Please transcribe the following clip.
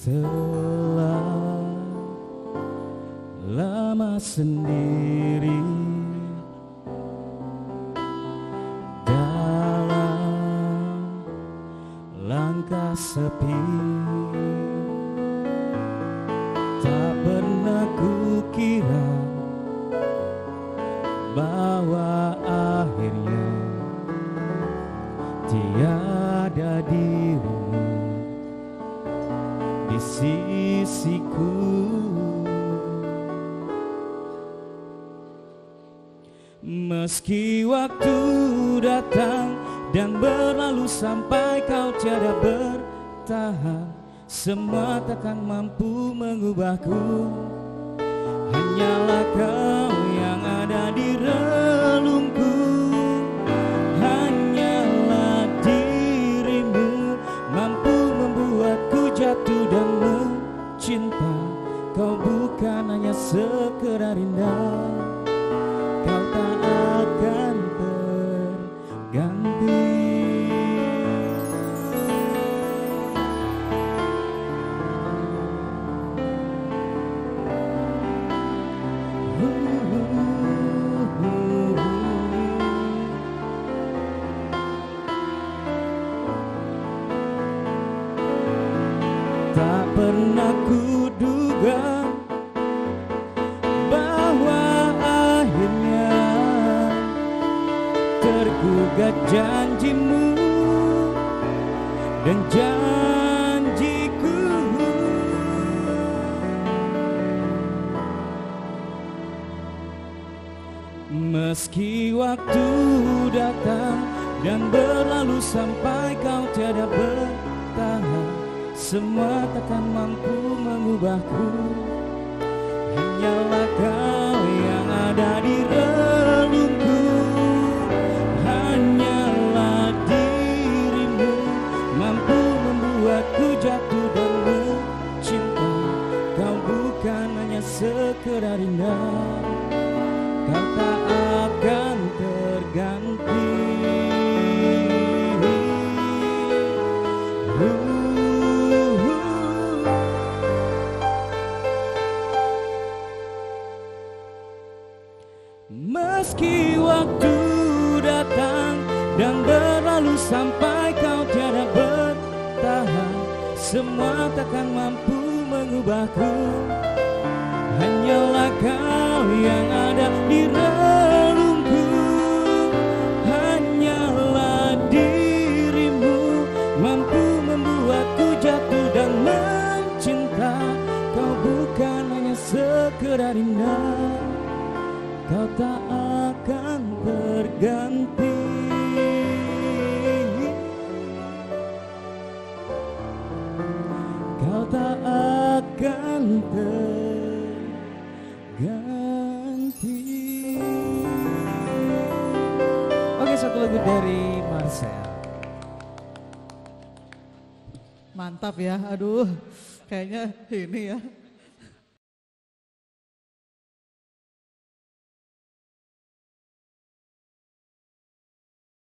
Telah lama sendiri dalam langkah sepi, tak pernah kukira bahwa akhirnya tiada dirimu di sisiku. Meski waktu datang dan berlalu sampai kau tiada bertahan, semua takkan mampu mengubahku. Hanyalah kau yang ada di relungku, hanyalah dirimu mampu membuatku jatuh dan mencinta. Kau bukan hanya sekedar indah, kau tak akan terganti. Tak pernah kuduga bahwa akhirnya tergugat janjimu dan janjiku. Meski waktu datang dan berlalu sampai kau tiada bertahan, semua takkan mampu mengubahku. Hanyalah kau yang ada di relungku, hanyalah dirimu mampu membuatku jatuh dan mencinta. Kau bukan hanya sekedar indah, kau tak akan terganti. Meski waktu datang dan berlalu sampai kau tiada bertahan, semua takkan mampu mengubahku. Hanyalah kau yang ada di relungku, hanyalah dirimu mampu membuatku jatuh dan mencinta. Kau bukan hanya sekedar indah, kau tak akan terganti. Kau tak akan terganti. Oke, satu lagu dari Marcel. Mantap ya, aduh kayaknya ini ya